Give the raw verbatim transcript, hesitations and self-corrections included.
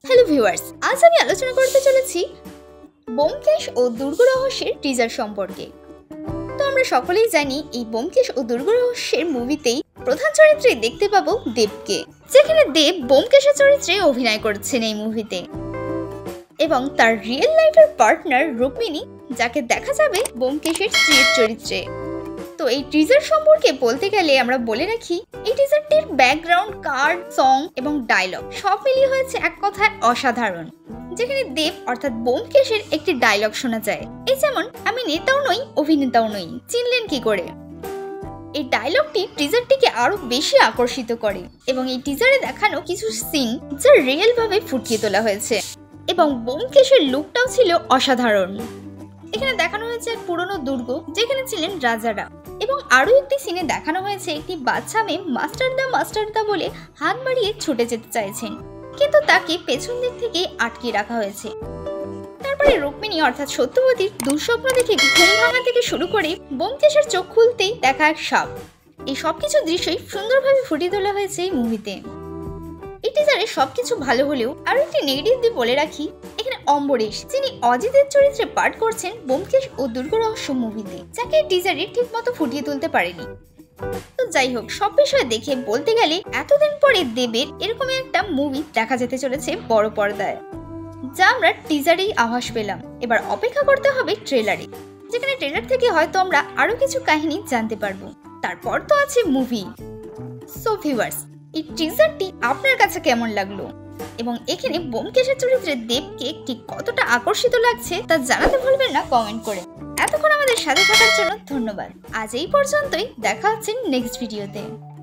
Hello viewers, আজ আমি আলোচনা করতে চলেছি ব্যোমকেশ ও দুর্গ রহস্যের টিজার সম্পর্কে। তো আমরা সকলেই জানি এই ব্যোমকেশ ও দুর্গ রহস্যের মুভিতেই প্রধান চরিত্রে দেখতে পাবো দেবকে, যেখানে দেব ব্যোমকেশের চরিত্রে অভিনয় করছেন এই মুভিতে, এবং তার রিয়েল লাইফের পার্টনার রুক্মিণী, যাকে দেখা যাবে ব্যোমকেশের স্ত্রীর চরিত্রে। তো এই টিজার সম্পর্কে বলতে গেলে আমরা বলে রাখি, এই টিজারটির ব্যাকগ্রাউন্ড, কার্ড, সং এবং ডায়লগ সব মিলিয়ে হয়েছে এক কথায় অসাধারণ। যেখানে দেব অর্থাৎ ব্যোমকেশের একটি ডায়লগ শোনা যায়, এই যেমন, আমি নেতাও নই অভিনেতাও নই, চিনলেন কি করে। এই ডায়লগটি টিজারটিকে আরো বেশি আকর্ষিত করে, এবং এই টিজারে দেখানো কিছু সিন যা রিয়েল ভাবে ফুটিয়ে তোলা হয়েছে, এবং ব্যোমকেশের লুকটাও ছিল অসাধারণ। এখানে দেখানো হয়েছে এক পুরনো দুর্গ, যেখানে ছিলেন রাজারা, এবং আরো একটি সিনে দেখানো হয়েছে একটি বাচ্চা মেয়ে মাস্টারদা মাস্টারদা বলে হাত বাড়িয়ে ছুটে যেতে চাইছেন, কিন্তু তাকে পেছন দিক থেকে আটকে রাখা হয়েছে। তারপরে রুক্মিণী অর্থাৎ সত্যবতীর দুঃস্বপ্ন দেখে ঘুম ভাঙা থেকে শুরু করে ব্যোমকেশের চোখ খুলতেই দেখা এক সাপ, এই সবকিছু দৃশ্যই সুন্দরভাবে ফুটিয়ে তোলা হয়েছে এই মুভিতে। এই টিজারে সবকিছু ভালো হলেও আরো একটি নেগেটিভ দিক বলে রাখি, এখানে অম্বরীশ, যিনি অজিতের চরিত্রে পাঠ করছেন ব্যোমকেশ ও দুর্গ রহস্য মুভিতে, যাকে টিজারে ঠিক মতো ফুটিয়ে তুলতে পারেনি। তো যাই হোক, সব বিষয়ে দেখে বলতে গেলে এতদিন পরে দেবের এরকমই একটা মুভি দেখা যেতে চলেছে বড় পর্দায়, যা আমরা টিজারেই আভাস পেলাম। এবার অপেক্ষা করতে হবে ট্রেলারে, যেখানে ট্রেলার থেকে হয়তো আমরা আরো কিছু কাহিনী জানতে পারবো। তারপর তো আছে মুভি। সো ভিউয়ার্স, এই টিজারটি আপনার কাছে কেমন লাগলো, এবং এখানে ব্যোমকেশের চরিত্রে দেবকে ঠিক কতটা আকর্ষিত লাগছে তা জানাতে ভুলবেন না কমেন্ট করে। এতক্ষণ আমাদের সাথে থাকার জন্য ধন্যবাদ। আজ এই পর্যন্তই, দেখা হচ্ছে নেক্সট ভিডিওতে।